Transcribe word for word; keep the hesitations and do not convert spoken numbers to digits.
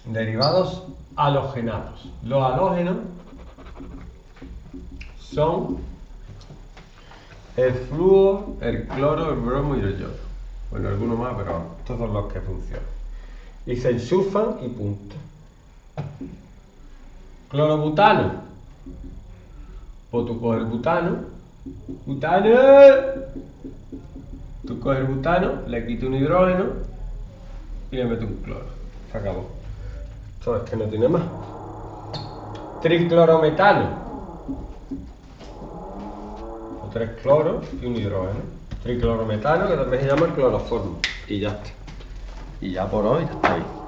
Derivados halogenados. Los halógenos son el flúor, el cloro, el bromo y el yodo. Bueno, algunos más, pero todos los que funcionan. Y se enchufan y punto. Clorobutano. Pues tú coges el butano. ¡Butano! Tú coges el butano, le quitas un hidrógeno y le metes un cloro. Se acabó. Esto es que no tiene más. Triclorometano. Tres cloros y un hidrógeno. Triclorometano, que también se llama cloroformo. Y ya está. Y ya por hoy está bien.